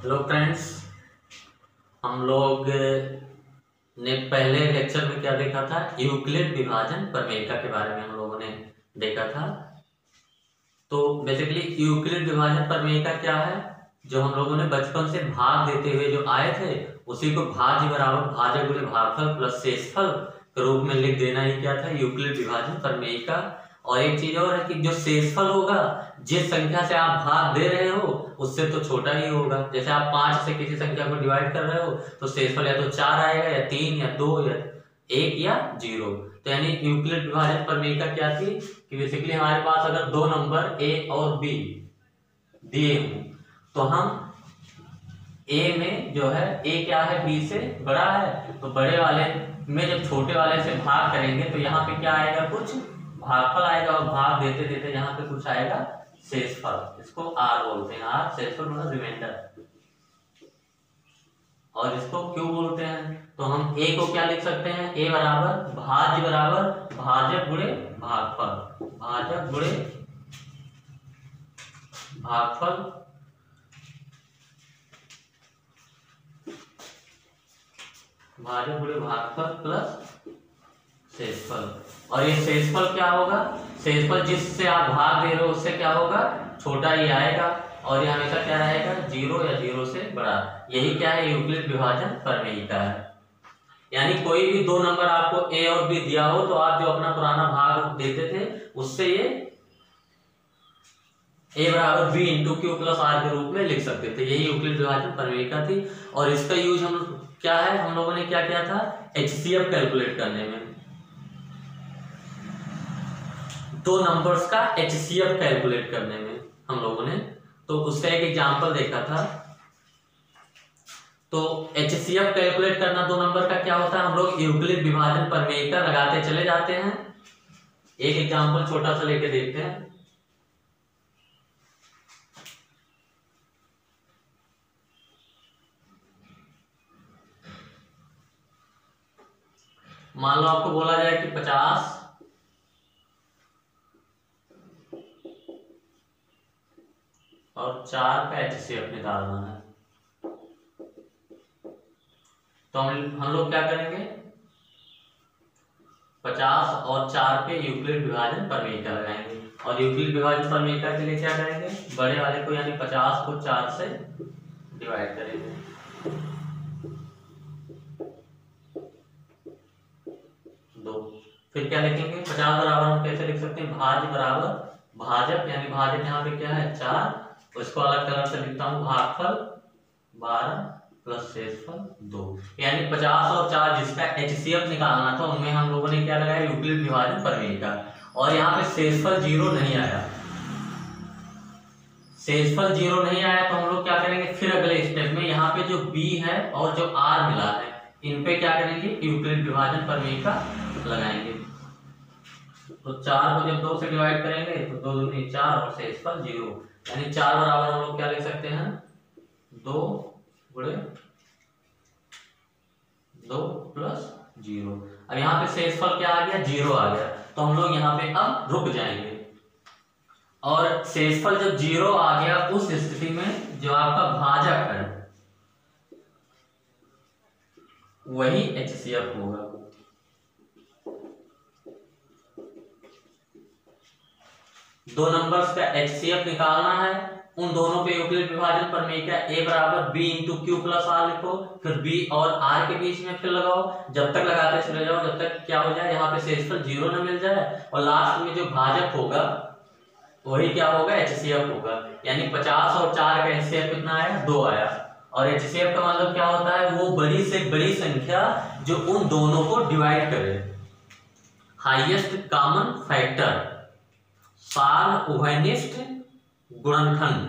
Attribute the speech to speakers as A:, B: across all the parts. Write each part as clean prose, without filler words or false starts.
A: Hello friends, हम लोग ने पहले लेक्चर में क्या देखा था? यूक्लिड विभाजन प्रमेयिका के बारे में हम लोगों ने देखा था। तो बेसिकली यूक्लिड विभाजन प्रमेयिका क्या है? जो हम लोगों ने बचपन से भाग देते हुए जो आए थे उसी को भाज्य बराबर भाजक गुणे भागफल प्लस शेषफल के रूप में लिख देना ही क्या था? यूक्लिड विभाजन प्रमेयिका। और एक चीज और है कि जो शेषफल होगा, जिस संख्या से आप भाग दे रहे हो उससे तो छोटा ही होगा। जैसे आप 5 से किसी संख्या को डिवाइड कर रहे हो तो शेषफल या तो 4 आएगा या 3 या 2 या 1 या 0। तो यानी यूक्लिड विभाजन प्रमेयिका क्या थी कि बेसिकली हमारे पास अगर दो नंबर a और b दिए हों तो हम a में जो है a क्या है b से बड़ा है, तो बड़े वाले में जब छोटे वाले से भाग करेंगे तो यहाँ पे क्या आएगा? कुछ भागफल आएगा और भाग देते देते यहाँ पे कुछ आएगा शेषफल। इसको r बोलते हैं। r शेषफल मतलब रिमाइंडर। और इसको क्यों बोलते हैं? तो हम a को क्या लिख सकते हैं? a बराबर भाज्य बराबर भाजक गुणे भागफल, भाजक गुणे भागफल भाजक गुणे भागफल प्लस शेषफल। और ये शेषफल क्या होगा? शेषफल जिससे आप भाग दे रहे हो उससे क्या होगा? छोटा ही आएगा। और ये हमेशा क्या रहेगा? 0 या 0 से बड़ा। यही क्या है? यूक्लिड विभाजन प्रमेयिका है। यानी कोई भी दो नंबर आपको a और b दिया हो तो आप जो अपना पुराना भाग देते थे उससे ये a बराबर b into q plus r के रूप में लिख सकते थे। यही यूक्लिड विभाजन प्रमेयिका थी। और इसका यूज हम क्या है? हम लोगों ने क्या किया था? HCF कैलकुलेट करने में, दो नंबर्स का HCF कैलकुलेट करने में हम लोगों ने तो उसका एक एग्जांपल देखा था। तो HCF कैलकुलेट करना दो नंबर का क्या होता है? हम लोग यूक्लिड विभाजन प्रमेयिका लगाते चले जाते हैं। एक एग्जांपल छोटा सा लेके देखते हैं। मान लो आपको बोला जाए कि 50 और 4 का HCF निकालना है। तो हम लोग क्या करेंगे? 50 और 4 पे यूक्लिड विभाजन प्रमेयिका लगाएंगे। और यूक्लिड विभाजन प्रमेयिका के लिए क्या करेंगे? बड़े वाले को यानी 50 को 4 से डिवाइड करेंगे। फिर क्या लिखेंगे? 50 बराबर हम कैसे लिख सकते हैं? भाज्य बराबर भाजक, यानी भाजक यहाँ पे क्या है? 4। उसको अलग कलर से लिखता हूँ भागफल 12 प्लस शेषफल 2। यानी 50 और 4 जिसका HCF निकालना था उनमें हम लोगों ने क्या लगाया? यूक्लिड विभाजन प्रमेयिका। और यहाँ पे शेषफल 0 नहीं आया। शेषफल 0 नहीं आया तो हम लोग क्या करेंगे? फिर अगले स्टेप में यहाँ पे जो b है और जो r मिला है इन पे क्या करेंगे? यूक्लिड विभाजन प्रमेयिका लगाएंगे। तो 4 को जब 2 से डिवाइड करेंगे तो 2 दूनी 4 और शेषफल 0। यानी 4 बराबर हम लोग क्या लिख सकते हैं? 2 गुणे 2 प्लस 0। अब यहाँ पे शेषफल क्या आ गया? 0 आ गया। तो हम लोग यहाँ पे अब रुक जाएंगे। और शेषफल जब 0 आ गया उस स्थिति में जो आपका भाजक है वही HCF होगा। दो नंबर्स का HCF निकालना है। उन दोनों पे यूक्लिड विभाजन प्रमेयिका a बराबर b into q plus r लिखो। फिर b और r के बीच में फिर लगाओ। जब तक लगाते चले जाओ जब तक क्या हो जाए? यहाँ पे शेषफल 0 न मिल जाए। और लास्ट में जो भाजक होगा वही क्या होगा? HCF होगा। यानी 50 और 4 का HCF कितना आया? 2 आया। और HCF का मतलब क्या होता है? वो बड़ी से बड़ी संख्या जो उन दोनों को डिवाइड करे, हाईएस्ट कॉमन फैक्टर, सार उभयनिष्ठ गुणनखंड।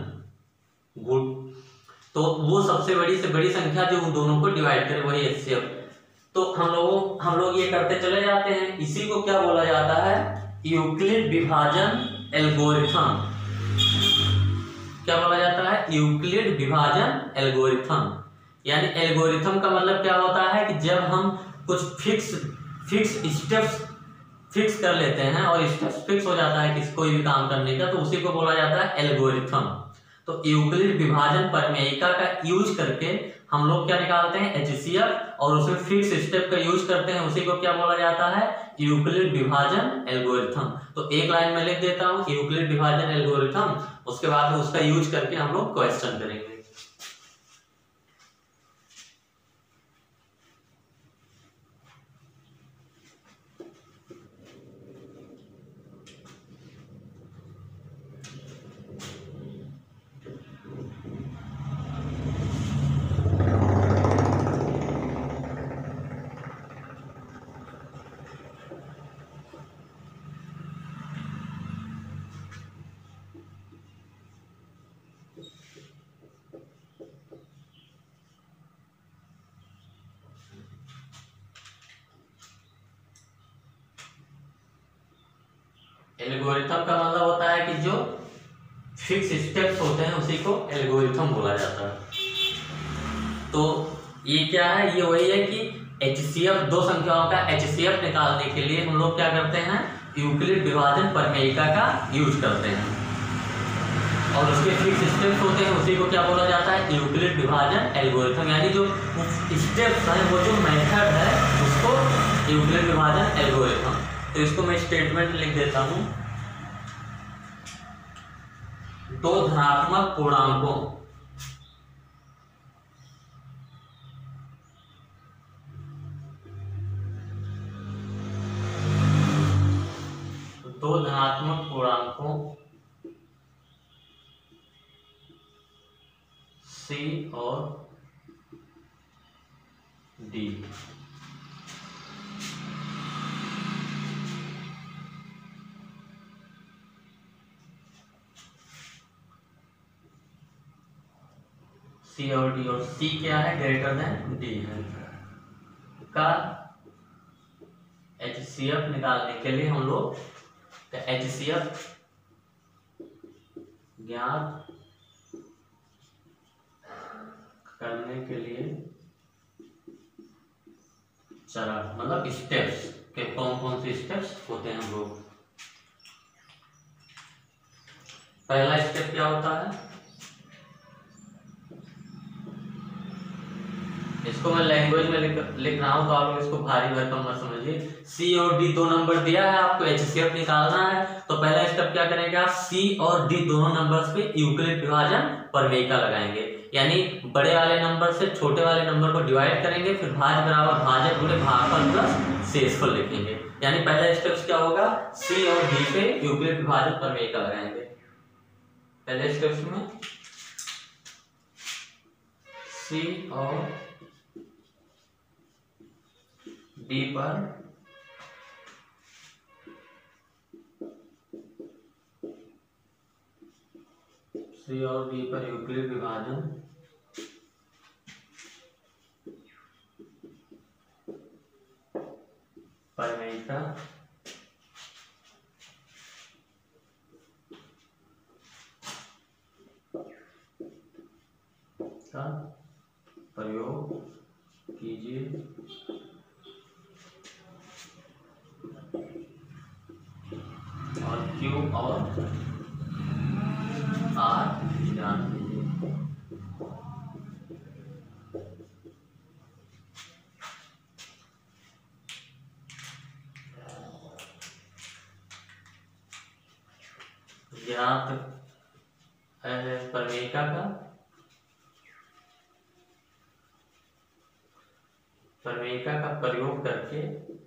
A: तो वो सबसे बड़ी से बड़ी संख्या जो उन दोनों को डिवाइड करे वही HCF। तो हम लोग ये करते चले जाते हैं। इसी को क्या बोला जाता है? यूक्लिड विभाजन एल्गोरिथम। क्या बोला जाता है? यूक्लिड विभाजन एल्गोरिथम। यानी एल्गोरिथम का मतलब क्या होता है कि जब हम कुछ फिक्स स्टेप्स फिक्स कर लेते हैं और स्टेप्स फिक्स हो जाता है किसी कोई भी काम करने का तो उसी को बोला जाता है एल्गोरिथम। तो यूक्लिड विभाजन प्रमेयिका का यूज करके हम लोग क्या निकालते हैं, HCF, और उसमें फिक्स स्टेप का यूज करते हैं, उसी को क्या बोला जाता है, यूक्लिड विभाजन एल्गोरिथम। तो एक लाइन में लिख देता हूं यूक्लिड विभाजन एल्गोरिथम, उसके बाद उसका यूज करके हम लोग क्वेश्चन करेंगे। एल्गोरिथम का मतलब होता है कि जो फिक्स स्टेप्स होते हैं उसी को एल्गोरिथम बोला जाता है। तो ये क्या है, ये वही है कि HCF, दो संख्याओं का HCF निकालने के लिए हम लोग क्या करते हैं, यूक्लिड विभाजन प्रमेयिका का यूज करते हैं, और उसके फिक्स स्टेप्स होते हैं, उसी को क्या बोला जाता है, यूक्लिड विभाजन एल्गोरिथम। यानी जो स्टेप्स है, वो जो मेथड है, उसको यूक्लिड विभाजन एल्गोरिथम। तो इसको मैं स्टेटमेंट लिख देता हूं, दो धनात्मक पूर्णांकों C और D, C और D, और C क्या है, ग्रेटर देन D है, का HCF निकालने के लिए हम लोग HCF ज्ञात करने के लिए चरण, मतलब स्टेप्स के कौन कौन से स्टेप्स होते हैं हम लोग। पहला स्टेप क्या होता है, इसको मैं लैंग्वेज में लिख रहा हूं, तो आप लोग इसको भारी भरकम मत समझिए। C और D दो नंबर दिया है, आपको HCF निकालना है, तो पहला स्टेप क्या करेंगे आप, C और D दोनों नंबर्स पे यूक्लिड विभाजन प्रमेयिका लगाएंगे, यानी बड़े वाले नंबर से छोटे वाले नंबर को डिवाइड करेंगे, फिर भाज्य बराबर भाजक गुणे भागफल प्लस शेषफल लिखेंगे। यानी पहला स्टेप क्या होगा, C और D पे यूक्लिड विभाजन प्रमेयिका लगाएंगे। पहले स्टेप में C और D पर C और D पर यूक्लिड विभाजन प्रमेयिका का प्रयोग कीजिए और Q और R ज्ञात कीजिए। ज्ञात प्रमेयिका का प्रयोग करके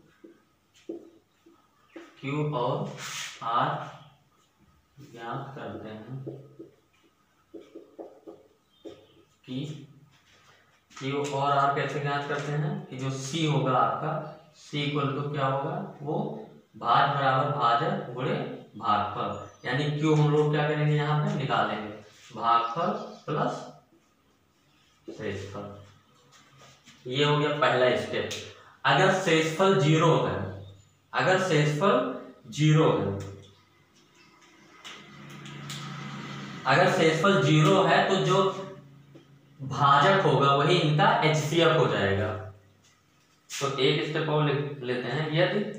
A: Q और R ज्ञात करते हैं कि Q और R कैसे ज्ञात करते हैं कि जो C होगा आपका, C इक्वल टू क्या होगा, वो भाज बराबर भाजक गुणे भागफल, यानी Q हम लोग क्या करेंगे, यहाँ पे निकालेंगे भागफल प्लस शेषफल। ये हो गया पहला स्टेप। अगर शेषफल जीरो है, अगर शेषफल जीरो है, अगर शेषफल जीरो है तो जो भाजक होगा वही इनका HCF हो जाएगा। तो एक स्टेप और लेते हैं, यदि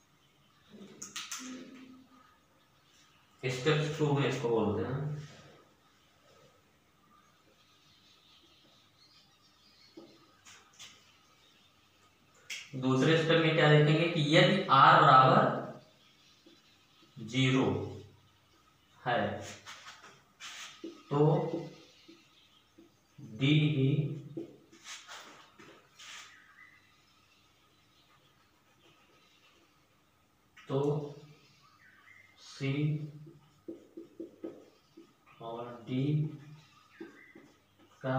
A: स्टेप 2 में इसको बोलते हैं, दूसरे स्टेप में क्या देखेंगे कि यदि r बराबर 0 है तो d ही तो C और D का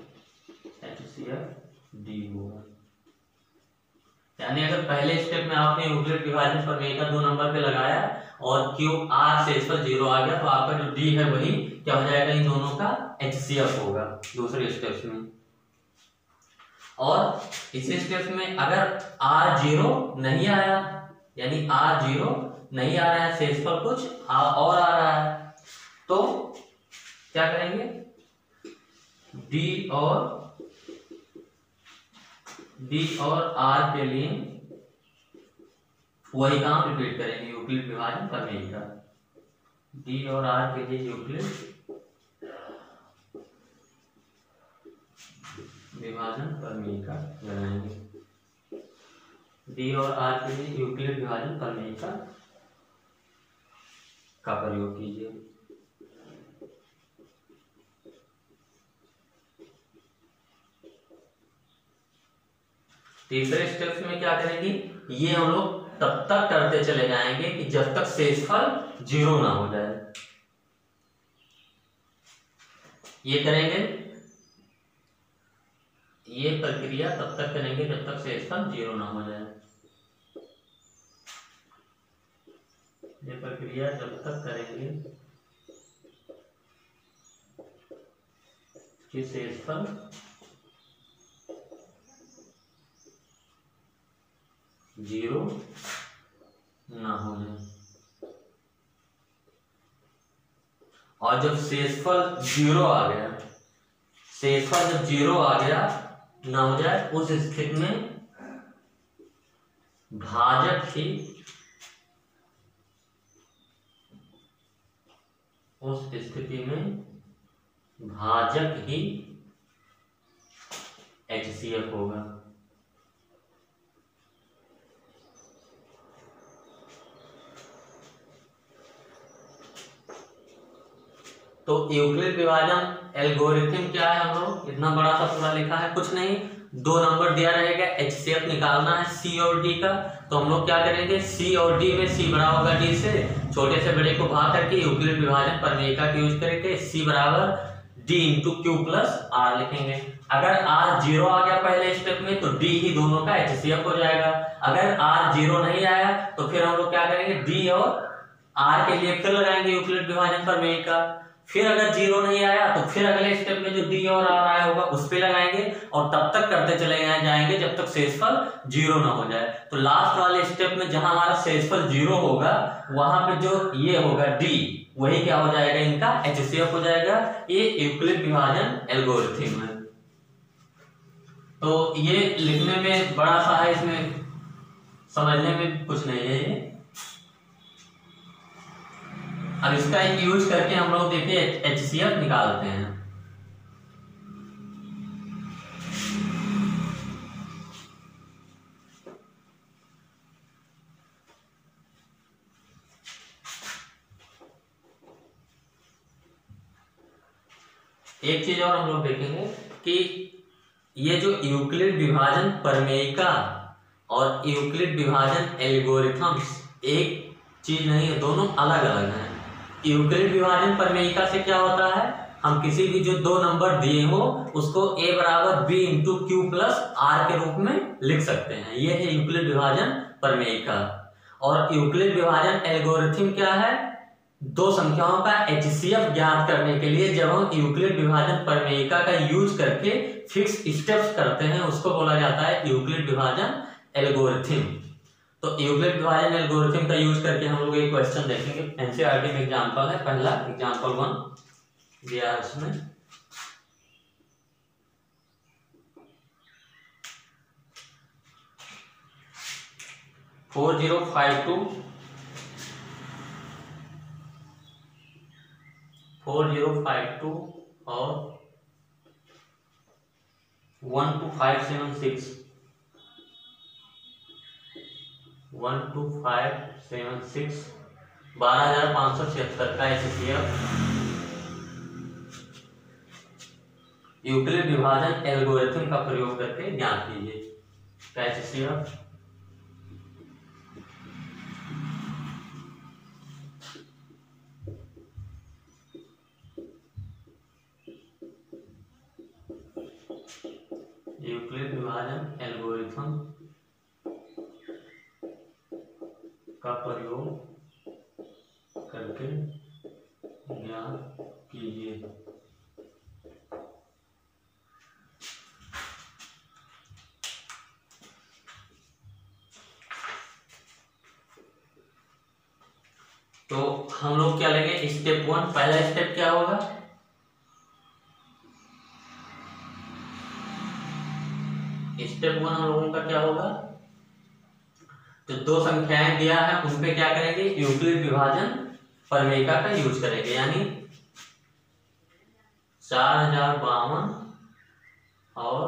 A: HCF D होगा। यानी अगर पहले स्टेप में आपने यूक्लिड विभाजन प्रमेय का 2 नंबर पे लगाया और क्यूब R शेषफल 0 आ गया तो आपका जो D है वही क्या हो जाएगा, इन दोनों का HCF होगा दूसरे स्टेप में। और इसी स्टेप में अगर R 0 नहीं आया, यानी R 0 नहीं आ रहा है, शेषफल कुछ और आ रहा है, तो क्या करेंगे, D और R के लिए वही काम रिपीट करेंगे यूक्लिड विभाजन प्रमेय का। D और R के लिए यूक्लिड विभाजन प्रमेय का बनाएंगे। D और R के लिए यूक्लिड विभाजन प्रमेय का प्रयोग कीजिए। तीसरे स्टेप में क्या करेंगे, ये हम लोग तब तक करते चले जाएंगे कि जब तक शेषफल 0 ना हो जाए। ये करेंगे, ये प्रक्रिया तब तक करेंगे जब तक शेषफल 0 ना हो जाए। ये प्रक्रिया जब तक करेंगे कि शेषफल 0 ना हो जाए। और जब शेषफल 0 आ गया, शेषफल जब 0 आ गया ना हो जाए, उस स्थिति में भाजक ही HCF होगा। तो यूक्लिड विभाजन एल्गोरिथम क्या है, हम लोग इतना बड़ा सा पूरा लिखा है, कुछ नहीं, 2 नंबर दिया रहेगा, HCF निकालना है C और D का। तो हम लोग क्या करेंगे, C और D में C बड़ा होगा D से, छोटे से बड़े को भाग करके यूक्लिड विभाजन प्रमेय का यूज करके C बराबर D into Q plus R लिखेंगे। अगर R 0 आ गया पहले स्टेप में तो D ही दोनों का HCF हो जाएगा। अगर R 0 नहीं आया तो फिर हम लोग क्या करेंगे, D और R के लिए फिर लगाएंगे यूक्लिड विभाजन प्रमेय का। फिर अगर 0 नहीं आया तो फिर अगले स्टेप में जो D और R आया होगा उस पे लगाएंगे और तब तक करते चले जाएंगे जब तक शेषफल 0 ना हो जाए। तो लास्ट वाले स्टेप में जहां हमारा शेषफल 0 होगा वहां पे जो ये होगा D, वही क्या हो जाएगा, इनका HCF हो जाएगा। ये यूक्लिड विभाजन एल्गोरिथम है। तो ये लिखने में बड़ा सा है, इसमें समझने में कुछ नहीं है ये। अब इसका एक यूज करके हम लोग देखिए HCF निकालते हैं। एक चीज और हम लोग देखेंगे कि ये जो यूक्लिड विभाजन प्रमेयिका और यूक्लिड विभाजन एल्गोरिथम्स एक चीज नहीं है, दोनों अलग अलग हैं। यूक्लिड विभाजन प्रमेयिका से क्या होता है, हम किसी भी जो 2 नंबर दिए हो उसको A बराबर B into Q plus R के रूप में लिख सकते हैं, ये है यूक्लिड विभाजन प्रमेयिका। और यूक्लिड विभाजन एल्गोरिथम क्या है, 2 संख्याओं का HCF ज्ञात करने के लिए जब हम यूक्लिड विभाजन प्रमेयिका का यूज करके फिक्स स्टेप्स करते हैं उसको बोला जाता है यूक्लिड विभाजन एल्गोरिथम। तो यूक्लिड विभाजन एल्गोरिथम का यूज करके हम लोग एक क्वेश्चन देखेंगे। एनसीईआरटी में एग्जांपल है, पहला एग्जांपल 1 दिया है उसमें। फोर जीरो फाइव टू और 12576 12576 12,576 का HCF यूक्लिड विभाजन एल्गोरिथम का प्रयोग करके ज्ञात कीजिए। का HCF यूक्लिड विभाजन एल्गोरिथम का प्रयोग करके ज्ञात कीजिए। तो हम लोग क्या लेंगे, स्टेप 1। पहला स्टेप क्या होगा, स्टेप 1 हम लोगों का क्या होगा, तो दो संख्याएं दिया है उन पे क्या करेंगे, यूक्लिड विभाजन प्रमेयिका का यूज करेंगे। यानी 4052 और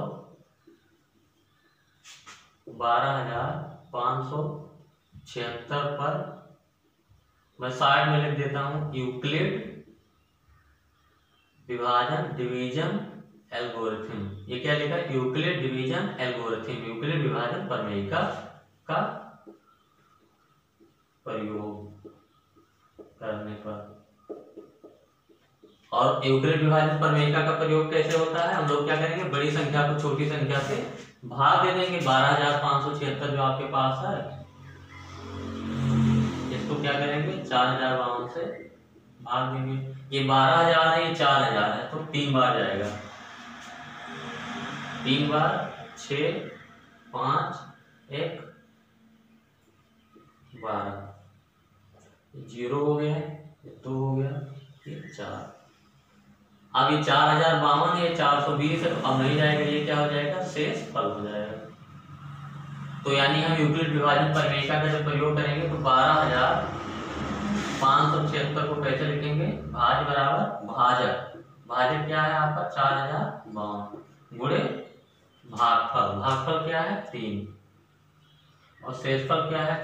A: 12,576 पर मैं 60 में लिख देता हूं, यूक्लिड विभाजन डिवीजन एल्गोरिथम। ये क्या लिखा, यूक्लिड डिवीजन एल्गोरिथम, यूक्लिड विभाजन प्रमेयिका का प्रयोग करने पर। और यूक्लिड विभाजन प्रमेयिका का प्रयोग कैसे होता है, हम लोग क्या करेंगे, बड़ी संख्या को छोटी संख्या से भाग दे देंगे। 12,576 जो आपके पास है, इसको क्या करेंगे, 4052 से भाग देंगे। ये 12,000 है, ये 4,000 है, तो 3 बार जाएगा। 3 बार 6 5 1 12, 0 हो गया, 2 हो गया, 4। अब ये 4052 है, 420 है, तो अब नहीं जाएगा, ये क्या हो जाएगा, शेष फल हो जाएगा। तो यानी हम यूक्लिड विभाजन प्रमेयिका का जब प्रयोग करेंगे तो 12,576 को कैसे लिखेंगे, भाज बराबर भाजक। भाजक क्या है आपका, 4052 गुणे भागफल। भागफल क्या है, 3, और शेषफल क्या है,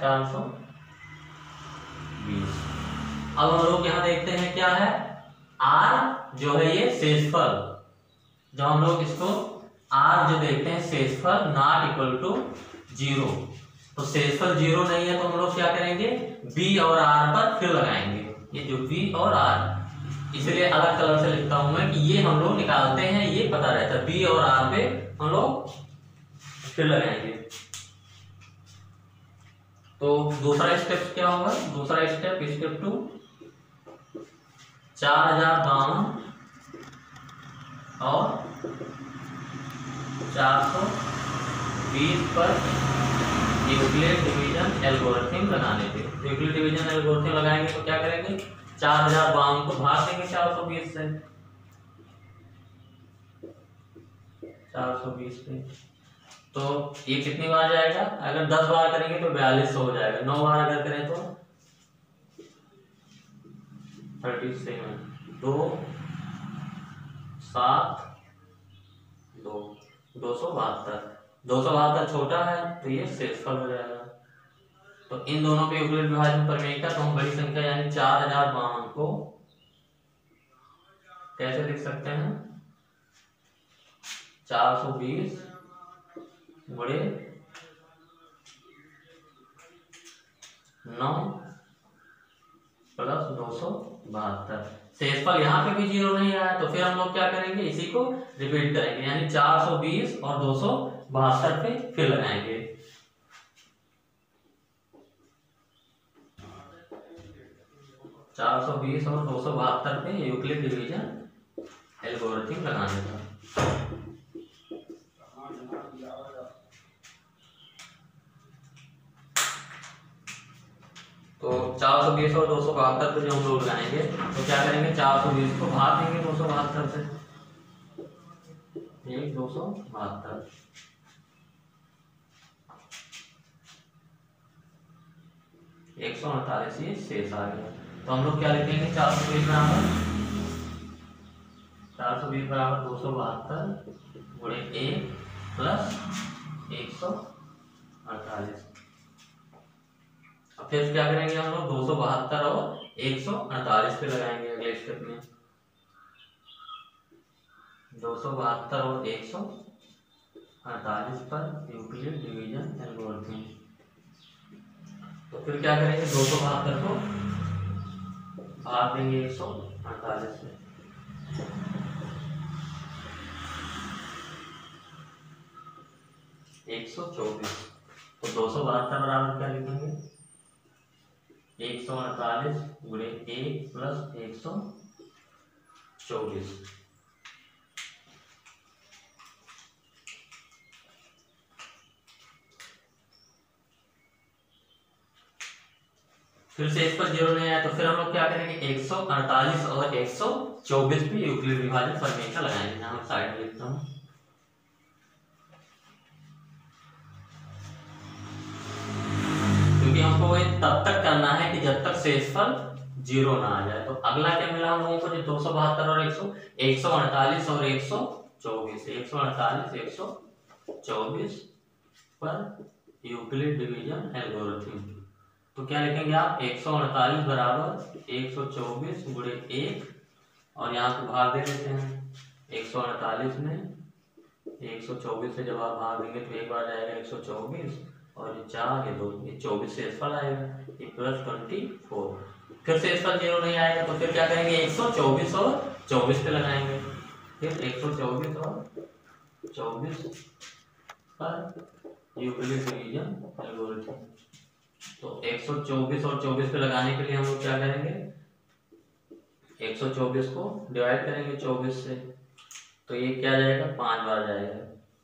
A: 420। अब हम लोग यहाँ देखते हैं क्या है, r जो है ये शेषफल, जो हम लोग इसको r जो देखते हैं शेषफल नॉट इक्वल टू 0, तो शेषफल 0 नहीं है तो हम लोग क्या करेंगे, b और r पर फिर लगाएंगे। ये जो b और r, इसलिए अलग कलर से लिखता हूं मैं कि ये हम लोग निकालते हैं, ये पता रहता है, b और r पे हम लोग फिर लगाएंगे। तो दूसरा स्टेप क्या होगा, दूसरा स्टेप स्टेप 2, 4052 और 420 पर यूक्लिड डिवीजन एल्गोरिथम लगाने थे। यूक्लिड डिवीजन एल्गोरिथम लगाएंगे तो क्या करेंगे, 4052 को भाग देंगे 420 से, 420 पे, तो ये कितनी बार जाएगा, अगर 10 बार करेंगे तो 42 हो जाएगा, 9 बार अगर करें तो 37, 2 7 2 272। 272 छोटा है तो ये शेषफल हो जाएगा। तो इन दोनों पे यूक्लिड विभाजन प्रमेयिका, तो हम बड़ी संख्या यानी 4052 को कैसे लिख सकते हैं, 420 बड़े 9 प्लस 272। शेषफल यहाँ पे भी 0 नहीं आया, तो फिर हम लोग क्या करेंगे, इसी को रिपीट करेंगे, यानी 420 और 272 पे फिर लगाएंगे। चार 420 और 272 पे यूक्लिड डिवीजन एल्गोरिथम लगाने का। तो 420 और 272 पे जो हम लोग लगाएंगे तो क्या करेंगे, 420 को भाग देंगे 272 से, 272, 148 ये शेष आ गया। तो हम लोग क्या लिखेंगे, 420 बराबर 272 गुणे 1 प्लस 148। फिर क्या करेंगे हम लोग 272 और 148 पे लगाएंगे अगले स्टेप में। 272 और 148 पर यूक्लिड डिवीजन एल्गोरिथम। तो फिर क्या करेंगे 272 को भाग देंगे 148 से। 124। तो 272 बराबर क्या लिखेंगे 148 गुणे 1 प्लस 124। फिर से इस पर जीरो नहीं आया तो फिर हम लोग क्या करेंगे 148 और 124 पे यूक्लिड विभाजन प्रमेय का लगाएंगे। यहाँ साइड में लिखता हूँ। क्योंकि हमको ये तब तक करना है कि जब तक शेषफल जीरो ना आ जाए। तो अगला क्या मिला हम लोगों को जो 272 और 148 और 124 148 124 पर यूक्लिड डिवीजन एल्गोरिथम। तो क्या लिखेंगे आप 148 बराबर 124 गुणे 1 और यहाँ पे भाग दे देते हैं 148 में 124 से जब आप भाग देंगे तो एक बार जाएगा 124 और ये 4 ये 2 ये 24 शेषफल आएगा ये प्लस 24। फिर शेषफल जीरो नहीं आएगा तो फिर क्या करेंगे 124 और 24 पे लगाएंगे। फिर 124 और 24 पर यूक्लिड डिवीजन एल्गोरिथम। तो 124 और 24 पे लगाने के लिए हम लोग क्या करेंगे 124 को डिवाइड करेंगे 24 से। तो ये क्या जाएगा 5 बार जाएगा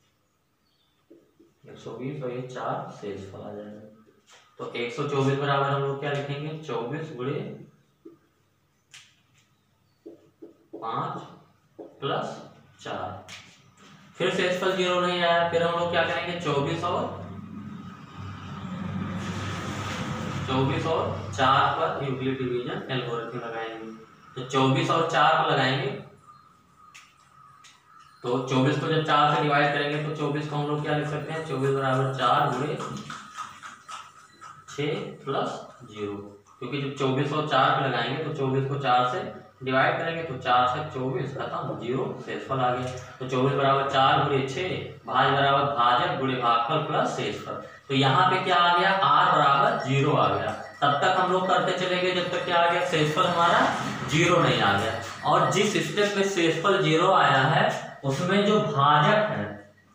A: 120 और ये 4 शेषफल आ जाएगा। तो 124 बराबर हम लोग क्या लिखेंगे 24 गुणे 5 प्लस 4। फिर शेषफल जीरो नहीं आया फिर हम लोग क्या करेंगे 24 और 4 पर यूक्लिड डिवीजन एल्गोरिथम लगाएंगे। तो 24 और 4 पर लगाएंगे तो 24 को जब 4 से डिवाइड करेंगे तो 24 को हम लोग क्या लिख सकते हैं 24 बराबर 4 गुणे 6 प्लस 0। क्योंकि जब 24 और 4 पे लगाएंगे तो 24 को 4 से डिवाइड करेंगे तो 4 से 24 खत्म 0 शेषफल आ गया। तो 24 बराबर 4 गुणे 6 भाज बराबर भाजक गुणे भागफल प्लस शेषफल। तो यहाँ पे क्या आ गया r बराबर 0 आ गया। तब तक हम लोग करते चलेंगे जब तक क्या आ गया शेषफल हमारा 0 नहीं आ गया। और जिस स्टेप में शेषफल 0 आया है उसमें जो भाजक है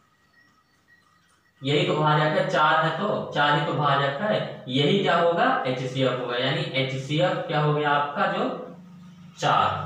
A: यही तो भाजक है 4 है तो 4 ही तो भाजक है यही क्या होगा HCF होगा। यानी HCF क्या हो गया आपका जो 4।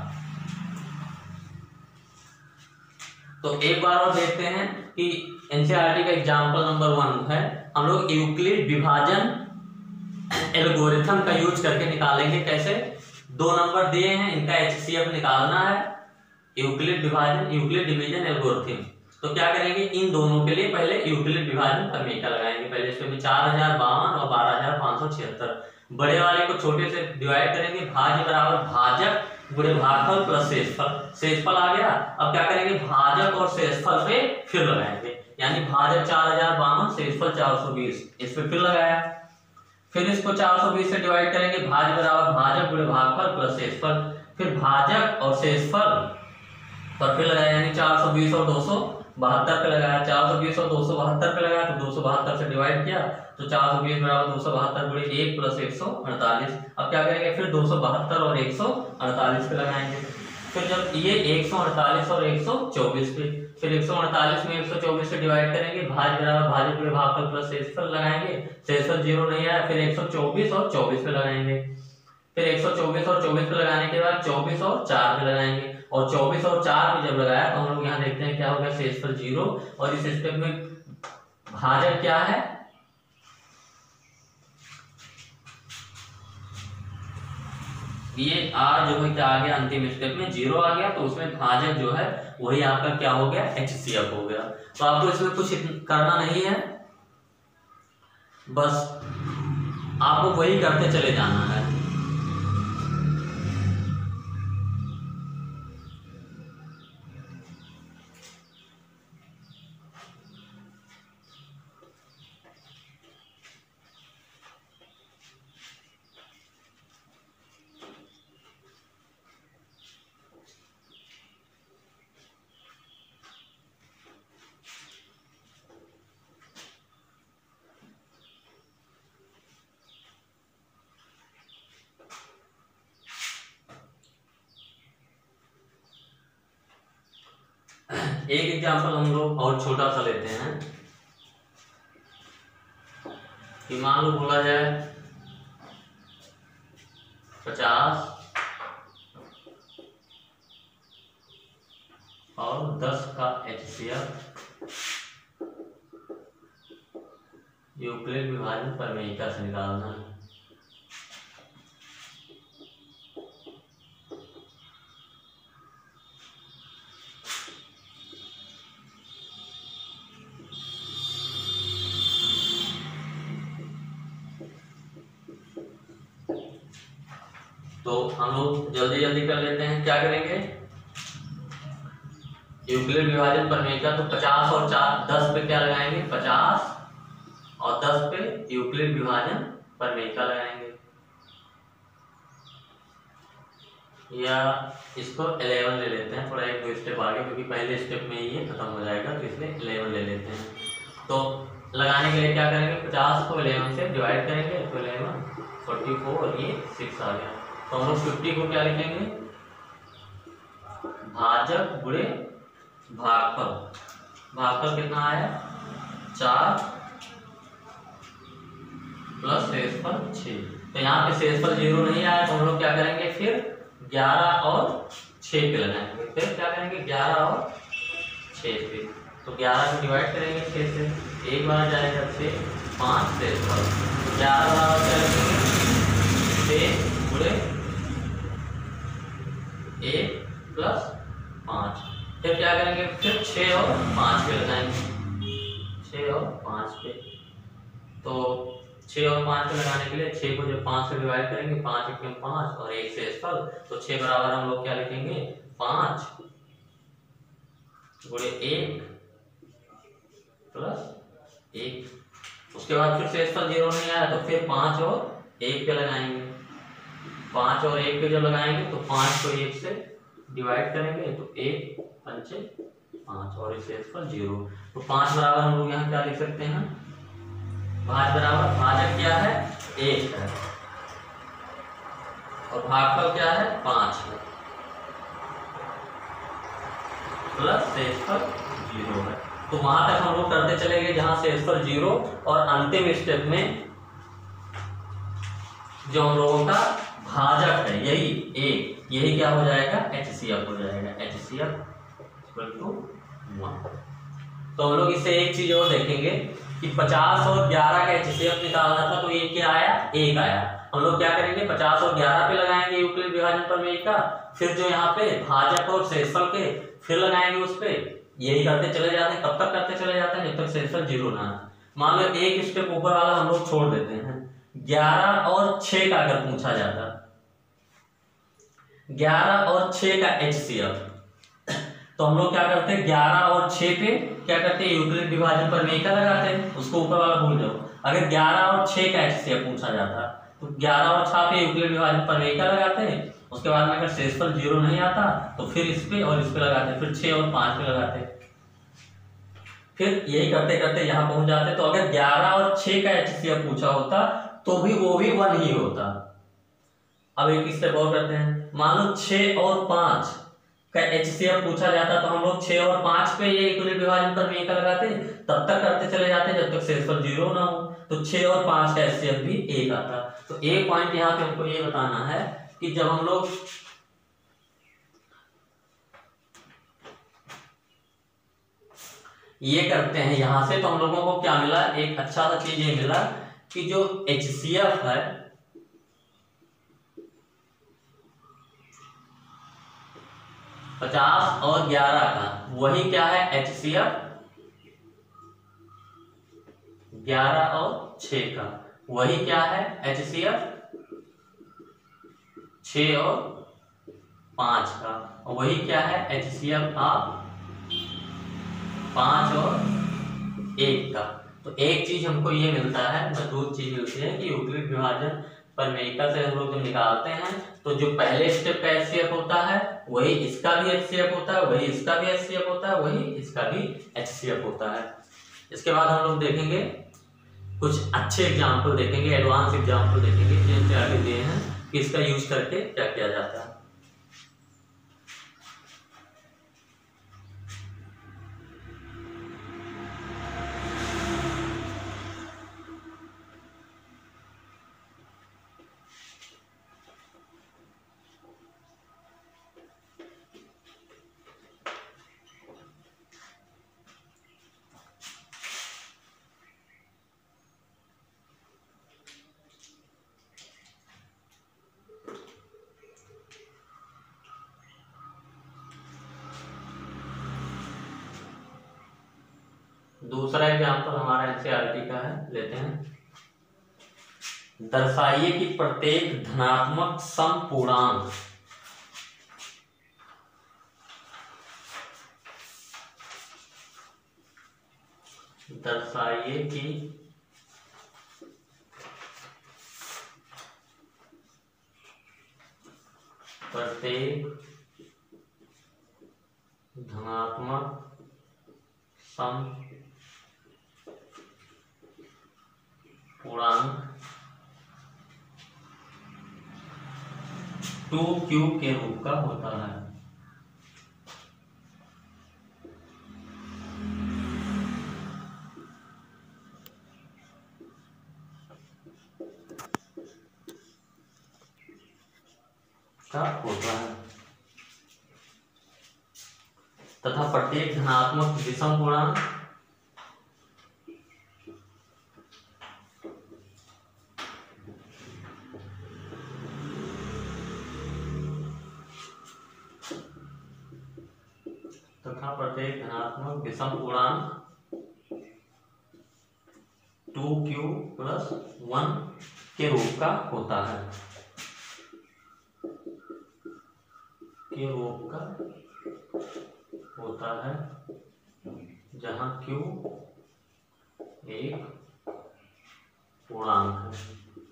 A: तो एक बार और देखते हैं कि एनसीईआरटी का एग्जांपल नंबर 1 है। हम लोग यूक्लिड विभाजन एल्गोरिथम का यूज करके निकालेंगे। कैसे 2 नंबर दिए हैं इनका HCF निकालना है यूक्लिड डिवीजन एल्गोरिथम। तो क्या करेंगे इन दोनों के लिए पहले यूक्लिड विभाजन प्रमेय का लगाएंगे। पहले इसमें 4052 और 12576 बड़े वाले को छोटे से डिवाइड करेंगे भाज्य बराबर भाजक गुणे भागफल प्लस शेषफल। शेषफल आ गया। अब क्या करेंगे भाजक और शेषफल पे फिर लगाएंगे। यानी भाजक 4052 शेषफल 420 इस पे फिर लगाया। फिर इसको 420 से डिवाइड करेंगे भाज्य बराबर भाजक गुणे भागफल प्लस शेषफल। फिर भाजक और शेषफल पर फिर लगाया यानी 420 और 272 पे लगाया। 420 और 272 पे लगाया तो 272 से डिवाइड किया तो 420 बराबर 272 गुणे 1 प्लस 148। अब क्या करेंगे फिर 272 और 148 पे लगाएंगे। फिर जब ये 148 और 124 पे फिर 148 में 124 से डिवाइड करेंगे भाज्य बराबर भाजक गुणे भागफल प्लस शेषफल लगाएंगे। शेषफल 0 नहीं आया फिर 124 और 24 पे लगाएंगे। फिर 124 और 24 पे लगाने के बाद 24 और 4 पे लगाएंगे। और 24 और 4 पे जब लगाया तो हम लोग यहाँ देखते हैं क्या हो गया शेषफल 0। और इस स्टेप में भाजक क्या है ये r जो है क्या आ गया अंतिम स्टेप में 0 आ गया। तो उसमें भाजक जो है वही आपका क्या हो गया HCF हो गया। तो आपको इसमें कुछ करना नहीं है बस आपको वही करते चले जाना है। एक एग्जांपल हम लोग और छोटा सा लेते हैं कि मान लो बोला जाए 50 और 10 का HCF यूक्लिड विभाजन प्रमेयिका से निकालना है। तो हम लोग जल्दी जल्दी कर लेते हैं। क्या करेंगे, यूक्लिड विभाजन प्रमेयिका, तो 50 और 10 पे क्या लगाएंगे, 50 और 10 पे यूक्लिड विभाजन प्रमेयिका लगाएंगे, या इसको 11 ले लेते हैं, थोड़ा एक दो स्टेप आगे, क्योंकि पहले स्टेप में ये खत्म हो जाएगा, तो इसलिए 11 ले लेते हैं। तो लगाने के लिए क्या करेंगे, 50 को 11 से डिवाइड करेंगे, तो 11 44 और ये 6 आ गया। तो हम लोग 50 को क्या लिखेंगे, भाजक गुणे भागफल। भागफल कितना आया, 4 प्लस शेषफल 6। तो यहाँ पे शेषफल 0 नहीं आया, तो हम लोग क्या करेंगे, फिर 11 और 6 पे लगाएंगे। फिर क्या करेंगे, 11 और 6 पे, तो 11 को डिवाइड करेंगे 6 से, एक बार जाएगा 6, 5 शेषफल, 11 बराबर क्या लिखेंगे, 6 गुणे 1 प्लस 5। फिर क्या करेंगे, फिर 6 और 5 पे लगाएंगे, 6 और 5 पे। तो 6 और 5 पे लगाने के लिए 6 को जब 5 से डिवाइड करेंगे, 5 × 5 और 1 शेषफल, तो 6 बराबर हम लोग क्या लिखेंगे, 5 गुणे 1 प्लस 1। उसके बाद फिर शेषफल 0 नहीं आया, तो फिर 5 और 1 पे लगाएंगे। 5 और 1 पे जब लगाएंगे तो 5 को 1 से डिवाइड करेंगे, तो 1 पंचे 5 और शेषफल 0। तो 5 बराबर हम लोग यहाँ क्या लिख सकते हैं, भाज बराबर, भाजक क्या है, 1 है, और भागफल क्या है, 5 है, प्लस शेषफल 0 है। तो वहां तक हम लोग करते चले गए जहां शेषफल 0, और अंतिम स्टेप में जो हम लोगों का भाजक है यही 1, यही क्या हो जाएगा, HCF हो जाएगा, HCF = 1। तो हम लोग इससे एक चीज और देखेंगे कि 50 और 11 का HCF निकालना था, तो ये क्या आया, 1 आया। हम लोग क्या करेंगे, 50 और 11 पे लगाएंगे यूक्लिड विभाजन प्रमेयिका, फिर जो यहाँ पे भाजक और शेषफल के फिर लगाएंगे उस पे, यही करते चले जाते हैं। कब तक करते चले जाते हैं, जब तक शेषफल 0 ना आए। मान लो एक स्टेप ऊपर वाला हम लोग छोड़ देते हैं, 11 और 6 का अगर पूछा जाता, 11 और 6 का HCF, तो हम लोग क्या करते हैं, 11 और 6 पे क्या करते हैं, यूक्लिड विभाजन प्रमेयिका लगाते हैं, उसको ऊपर वाला भूल जाओ। अगर 11 और 6 का HCF पूछा जाता, तो 11 और 6 पे यूक्लिड विभाजन प्रमेयिका लगाते हैं, उसके बाद में अगर शेषफल 0 नहीं आता तो फिर इस पे और इस पे लगाते, फिर 6 और 5 पे लगाते, फिर यही करते करते यहाँ पहुंच जाते। तो अगर 11 और 6 का HCF पूछा होता तो भी वो भी 1 ही होता। अब एक स्टेप और करते हैं, मान लो 6 और 5 का HCF पूछा जाता, तो हम लोग 6 और 5 पे ये यूक्लिड विभाजन प्रमेयिका लगाते, तब तक करते चले जाते जब तक शेषफल 0 ना हो। तो 6 और 5 का HCF भी 1 आता। तो एक पॉइंट यहाँ पे हमको ये बताना है कि जब हम लोग ये करते हैं यहां से, तो हम लोगों को क्या मिला, एक अच्छा सा चीज ये मिला कि जो HCF है, पचास और 11 का, वही क्या है, HCF 11 और 6 का, वही क्या है, HCF 6 और 5 का, और वही क्या है, HCF आप 5 और 1 का। तो एक चीज हमको ये मिलता है, मजबूत चीज मिलती है कि यूक्लिड विभाजन प्रमेयिका से हम लोग जब निकालते हैं, तो जो पहले स्टेप का HCF होता है वही इसका भी HCF होता है, वही इसका भी HCF होता है, वही इसका भी HCF होता है। इसके बाद हम लोग देखेंगे कुछ अच्छे एग्जाम्पल देखेंगे, एडवांस एग्जाम्पल देखेंगे जिनसे आगे दिए हैं कि इसका यूज करके क्या किया जाता है। दूसरा एग्जाम्पल हमारा एनसीईआरटी का है, लेते हैं। दर्शाइए कि प्रत्येक धनात्मक समपूर्णांक दर्शाइए कि प्रत्येक धनात्मक समपूर्णांक 2q के रूप का होता है। तथा प्रत्येक धनात्मक विषम पूर्णांक विषम पूर्णांक 2q + 1 के रूप का होता है, जहां q एक पूर्णांक है।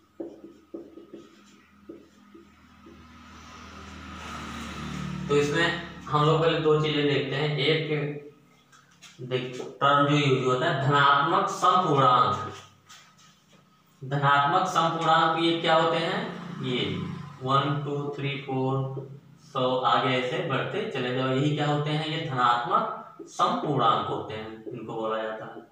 A: तो इसमें हम लोग पहले दो चीजें देखते हैं। एक टर्म जो यूज होता है धनात्मक समपूर्णांक। धनात्मक समपूर्णांक ये क्या होते हैं? ये 1 2 3 4 100 आगे ऐसे बढ़ते चले जाओ, यही क्या होते हैं? ये धनात्मक समपूर्णांक होते हैं, इनको बोला जाता है।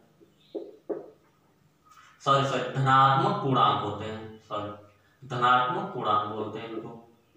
A: सॉरी धनात्मक पूर्णांक होते हैं, धनात्मक पूर्णांक बोलते हैं इनको।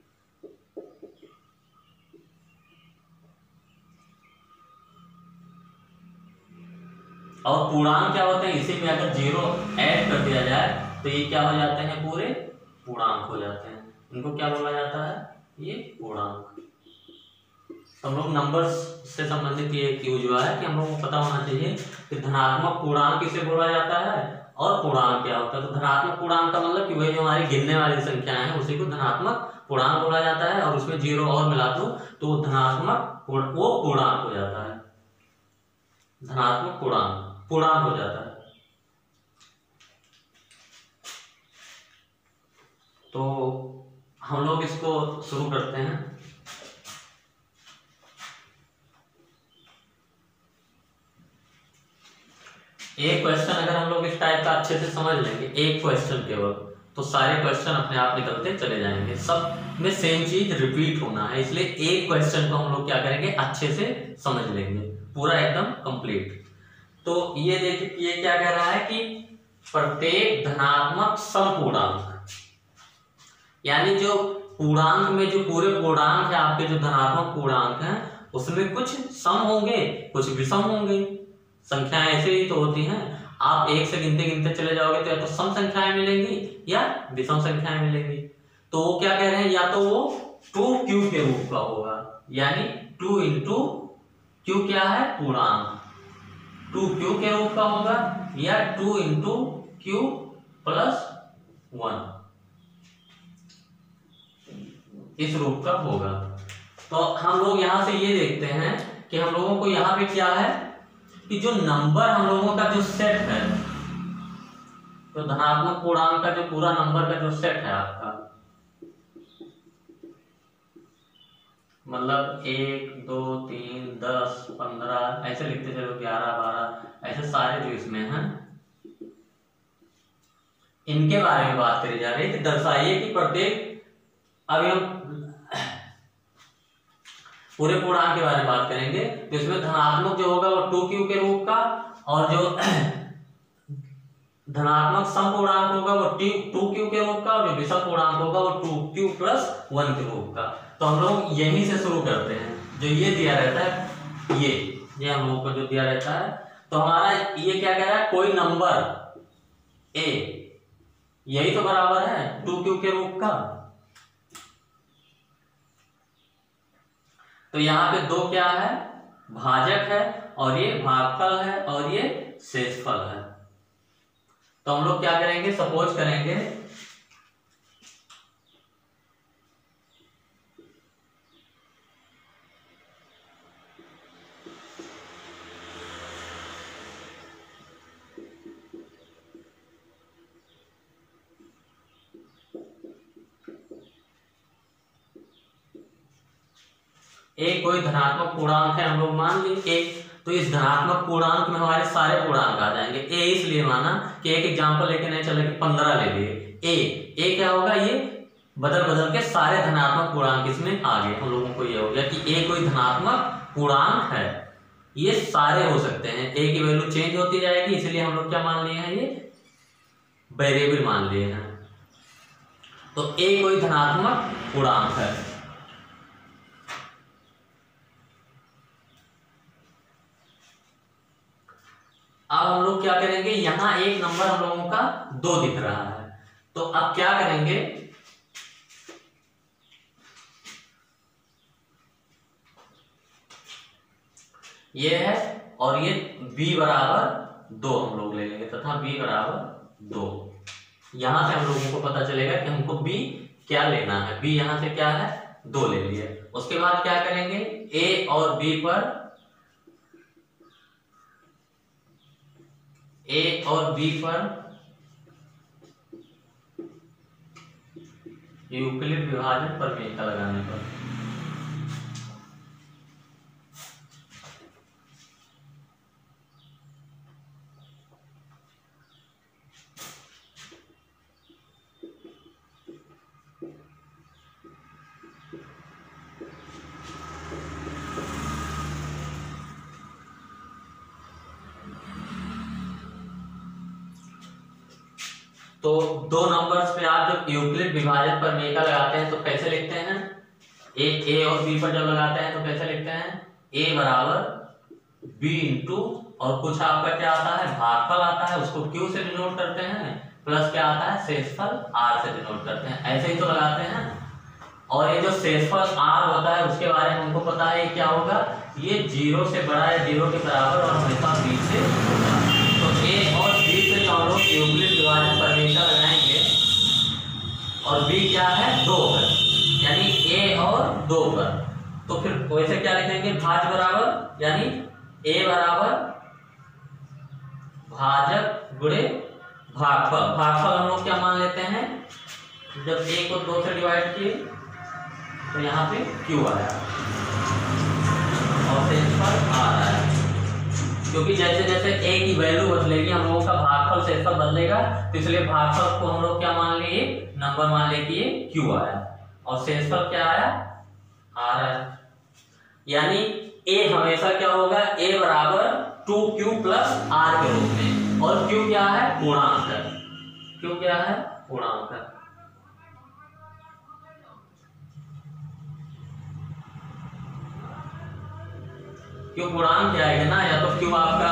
A: और पूर्णांक क्या होते हैं? इसी में अगर 0 ऐड कर दिया जाए तो ये क्या हो जाते हैं? पूरे पूर्णांक हो जाते हैं। इनको क्या बोला जाता है? ये पूर्णांक। हम लोग नंबर्स से संबंधित ये यूज हुआ है कि हम लोग को पता होना चाहिए कि धनात्मक पूर्णांक किसे बोला जाता है और पूर्णांक क्या होता है। तो धनात्मक पूर्णांक का मतलब कि वही जो हमारी गिनने वाली संख्याएं हैं उसी को धनात्मक पूर्णांक बोला जाता है, और उसमें 0 और मिला दो तो धनात्मक वो पूर्णांक हो जाता है, धनात्मक पूर्णांक हो जाता है। तो हम लोग इसको शुरू करते हैं। एक क्वेश्चन अगर हम लोग इस टाइप का अच्छे से समझ लेंगे, एक क्वेश्चन केवल, तो सारे क्वेश्चन अपने आप निकलते चले जाएंगे। सब में सेम चीज रिपीट होना है, इसलिए एक क्वेश्चन को हम लोग क्या करेंगे? अच्छे से समझ लेंगे, पूरा एकदम कंप्लीट। तो ये देखिए ये क्या कह रहा है कि प्रत्येक धनात्मक समपूर्णांक, यानी जो पूर्णांक में जो पूरे पूर्णांक है आपके, जो धनात्मक पूर्णांक हैं उसमें कुछ सम होंगे कुछ विषम होंगे। संख्याएं ऐसे ही तो होती हैं, आप एक से गिनते गिनते चले जाओगे तो या तो सम संख्याएं मिलेंगी या विषम संख्याएं मिलेंगी। तो वो क्या कह रहे हैं? या तो वो 2q के रूप का होगा, यानी 2 × q क्या है? पूर्णांक, 2q के रूप का होगा, या 2 × q + 1 इस रूप का होगा। तो हम लोग यहां से ये देखते हैं कि हम लोगों को यहां पे क्या है कि जो नंबर हम लोगों का जो सेट है, तो धनात्मक पूर्णांक का जो पूरा नंबर का जो सेट है आपका, मतलब 1 2 3 10 15 ऐसे लिखते चलो, 11 12 ऐसे सारे जो इसमें हैं, इनके बारे में बात करी जा रही है कि दर्शाइए कि प्रत्येक, अभी हम पूरे पूर्णांक के बारे में बात करेंगे तो इसमें धनात्मक जो होगा वो 2q के रूप का, और जो धनात्मक समपूर्णांक होगा वो 2q के रूप का, और जो विषम पूर्णांक होगा वो 2q + 1 के रूप का। तो हम लोग यहीं से शुरू करते हैं। जो ये दिया रहता है, ये हम लोगों को जो दिया रहता है, तो हमारा ये क्या कह रहा है? कोई नंबर a, यही तो बराबर है 2q के रूप का। तो यहाँ पे 2 क्या है? भाजक है, और ये भागफल है, और ये शेषफल है। तो हम लोग क्या करेंगे, सपोज करेंगे ए कोई धनात्मक पूर्णांक है, हम लोग मान लिए ए। तो इस धनात्मक पूर्णांक में हमारे सारे पूर्णांक आ जाएंगे। ए इसलिए माना कि एक एग्जांपल लेके नहीं चले कि 15 ले लिए। ए क्या होगा, ये बदल बदल के सारे धनात्मक पूर्णांक इसमें आ गए। हम लोगों को ये हो गया कि ए कोई धनात्मक पूर्णांक है, ये सारे हो सकते हैं। ए की वैल्यू चेंज होती जाएगी, इसलिए हम लोग क्या मान लिए हैं, ये वेरिएबल मान लिए हैं। तो ए कोई धनात्मक पूर्णांक है। अब हम लोग क्या करेंगे, यहां एक नंबर हम लोगों का 2 दिख रहा है। तो अब क्या करेंगे, ये है और ये b बराबर 2 हम लोग ले लेंगे तथा b बराबर 2। यहां से हम लोगों को पता चलेगा कि हमको b क्या लेना है। b यहां से क्या है, 2 ले लिया। उसके बाद क्या करेंगे, a और b पर यूक्लिड विभाजन प्रमेय का लगाने पर तो 2 नंबर्स पे आप जब यूक्लिड विभाजन प्रमेय का लगाते हैं तो कैसे लिखते हैं, ए और बी पर जब लगाते हैं तो कैसे लिखते हैं, ए बराबर बी इंटू और कुछ आपका क्या आता है, भागफल आता है, उसको क्यू से डिनोट करते हैं, प्लस क्या आता है, शेषफल आर से डिनोट करते हैं। ऐसे ही तो लगाते हैं। और ये जो शेषफल आर होता है उसके बारे में हमको पता है क्या होगा, ये 0 से बड़ा है, 0 के बराबर और हमेशा बी से छोटा। तो ए और बी पे जो हम लोग यूक्लिड विभाजन प्रमेय का लगाएंगे और बी क्या है, 2 है, यानी ए और 2 पर, तो फिर वैसे क्या लिखेंगे, भाज्य बराबर, यानी ए बराबर भाजक गुणे भागफल। भागफल हम लोग क्या मान लेते हैं, जब ए को 2 से डिवाइड किए तो यहाँ पे क्यू आया और शेषफल आर आया। क्योंकि जैसे जैसे ए की वैल्यू बदलेगी हम लोगों का भागफल शेषफल बदलेगा, तो इसलिए भागफल को हम लोग क्या मान लिए, नंबर मान लिए कि ये क्यू आया और शेषफल क्या आया, आर आया। यानी ए हमेशा क्या होगा, ए बराबर 2q प्लस आर के रूप में, और क्यू क्या है, पूर्णांक है। क्यू क्या है, पूर्णांक है। क्यों पूर्णांक क्या आएगा ना, या तो क्यों आपका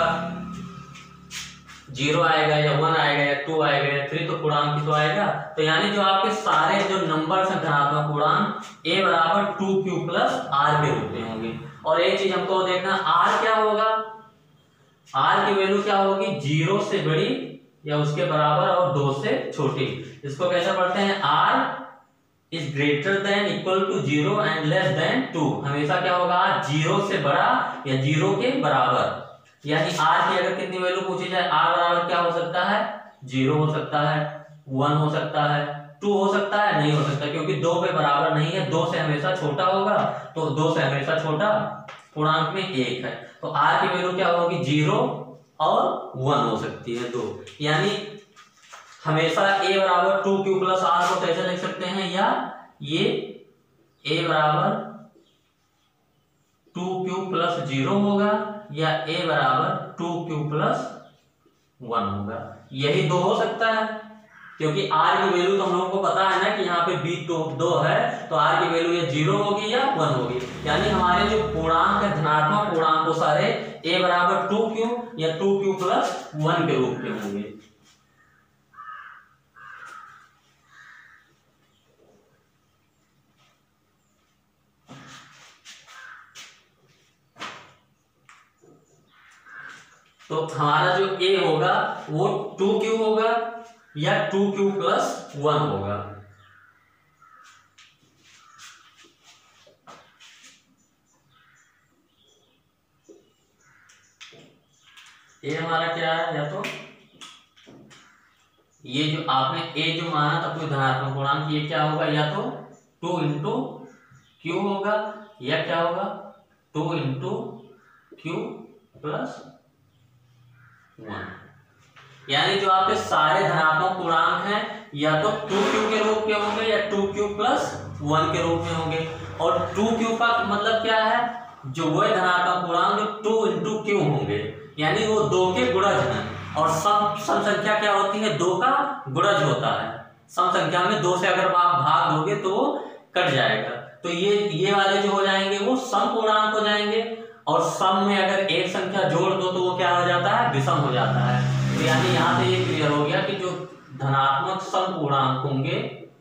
A: 0 आएगा या 1 आएगा या 2 आएगा या 3, तो पूर्णांक ही तो आएगा। तो यानी जो आपके सारे जो नंबर हैं धनात्मक पूर्णांक, a बराबर 2q प्लस r के रूप में होंगे। और एक चीज हमको देखना, r क्या होगा, r की वैल्यू क्या होगी, 0 से बड़ी या उसके बराबर और 2 से छोटी। इसको कैसे पढ़ते हैं, r is greater than equal to 0 and less than 2। हमेशा क्या होगा, 0 से बड़ा या 0 के बराबर। यानी r की अगर कितनी वैल्यू पूछी जाए, r बराबर क्या हो सकता है, 0 हो सकता है, 1 हो सकता है, 2 हो सकता है, नहीं हो सकता, क्योंकि 2 पे बराबर नहीं है, 2 से हमेशा छोटा होगा, तो 2 से हमेशा छोटा पूर्णांक में 1 है। तो r की वैल्यू क्या होगी, 0 और 1 हो सकती है, 2। यानी हमेशा a बराबर 2q प्लस r को कैसे लिख सकते हैं, या ये a बराबर 2q प्लस 0 होगा, या a बराबर 2q प्लस 1 होगा। यही 2 हो सकता है, क्योंकि r की वैल्यू तो हम लोगों को पता है ना कि यहाँ पे b 2 है, तो r की वैल्यू ये 0 होगी या 1 होगी। यानी हमारे जो पूर्णांक है, धनात्मक पूर्णांक, वो सारे a बराबर 2q या 2q प्लस 1 के रूप में होंगे। तो हमारा जो ए होगा वो 2q होगा या 2q + 1 होगा। ये हमारा क्या है, या तो ये जो आपने ए जो माना था कोई धनात्मक पूर्णांक, ये क्या होगा, या तो 2 × q होगा या क्या होगा 2 × q + 1। यानी जो आपके सारे धनात्मक पूर्णांक हैं या तो 2q के रूप के होंगे या 2q + 1 के रूप में होंगे। और 2q का मतलब क्या है, जो वह धनात्मक पूर्णांक जो 2 × q होंगे, यानी वो 2 के गुणज हैं। और सम संख्या क्या होती है, 2 का गुणज होता है। सम संख्या में 2 से अगर आप भाग दोगे तो वो कट जाएगा। तो ये वाले जो हो जाएंगे वो सम पूर्णांक हो जाएंगे। और सम में अगर एक संख्या जोड़ दो तो वो क्या हो जाता है, विषम हो जाता है। तो यानी यहां से ये क्लियर हो गया कि जो धनात्मक सम पूर्णांक होंगे,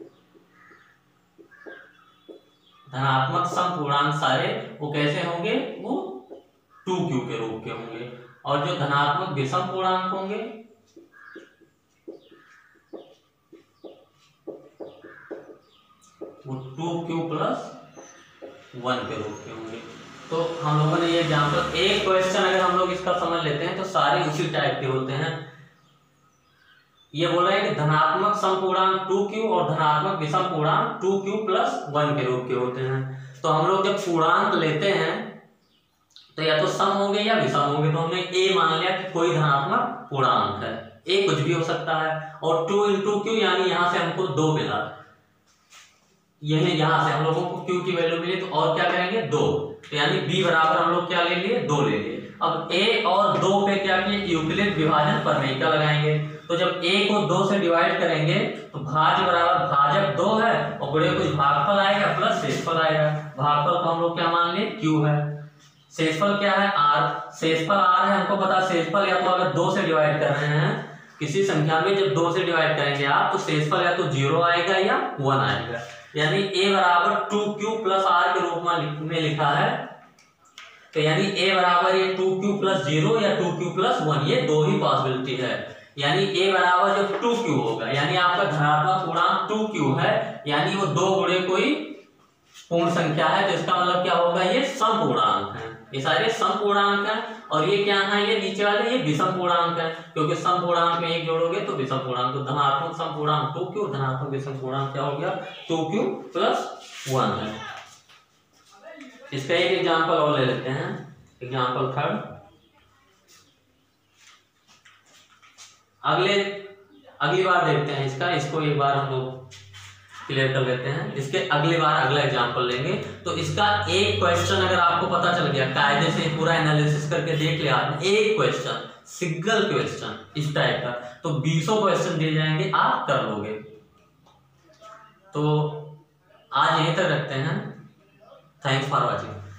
A: धनात्मक सम पूर्णांक सारे वो कैसे होंगे, वो 2q के रूप के होंगे। और जो धनात्मक विषम पूर्णांक होंगे वो 2q + 1 के रूप के होंगे। तो हम लोगों ने ये एग्जांपल, एक क्वेश्चन अगर हम लोग इसका समझ लेते हैं तो सारे उसी टाइप के होते हैं। ये बोल रहे हैं कि धनात्मक सम पूर्णांक 2q और धनात्मक विषम पूर्णांक 2q + 1 के रूप के होते हैं। तो हम लोग जब पूर्णांक लेते हैं तो या तो सम होंगे या विषम होंगे। तो हमने ए मान लिया कि कोई धनात्मक पूर्णांक है, ए कुछ भी हो सकता है। और 2 × q यानी यहां से हमको 2 मिला, यही यहां से हम लोगों को q की वैल्यू मिली, तो और क्या करेंगे 2। तो यानी b बराबर हम लोग क्या ले लिए, 2 ले लिए। अब a और 2 पे क्या किए, यूक्लिड विभाजन प्रमेय का लगाएंगे। तो जब a को 2 से डिवाइड करेंगे तो भाज्य बराबर भाजक 2 है और बड़े कुछ भागफल आएगा प्लस शेषफल आएगा। भागफल को हम लोग क्या मान लिए, q है। शेषफल क्या है, r। शेषफल r है, हमको पता शेषफल या तो अगर 2 से डिवाइड कर रहे हैं किसी संख्या में, जब 2 से डिवाइड करेंगे आप तो शेषफल या तो 0 आएगा या 1 आएगा। यानी a बराबर 2q + r के रूप में लिखा है। तो यानी a बराबर ये 2q + 0 या 2q + 1, ये दो ही पॉसिबिलिटी है। यानी a बराबर जब 2q होगा, यानी आपका धनात्मक पूर्णांक 2q है, यानी वो 2 गुणे कोई पूर्ण संख्या है, तो इसका मतलब क्या होगा, ये सम पूर्णांक है। ये सारे सम पूर्णांक हैं। और ये क्या है, ये नीचे वाले ये विषम पूर्णांक है, क्योंकि सम पूर्णांक में एक जोड़ोगे तो विषम पूर्णांक। तो धनात्मक सम पूर्णांक 2q, धनात्मक विषम पूर्णांक क्या हो गया, 2q + 1 है। इसका एक एग्जांपल और ले लेते हैं, एग्जांपल 3। अगली बार देखते हैं इसको एक बार हम लोग क्लियर कर लेते हैं। इसके अगली बार अगला एग्जांपल लेंगे। तो इसका एक क्वेश्चन अगर आपको पता चल गया, कायदे से पूरा एनालिसिस करके देख लिया आपने, एक क्वेश्चन, सिंगल क्वेश्चन इस टाइप का, तो 20 क्वेश्चन दिए जाएंगे, आप कर लोगे। तो आज यहीं तक रखते हैं। Thanks for watching.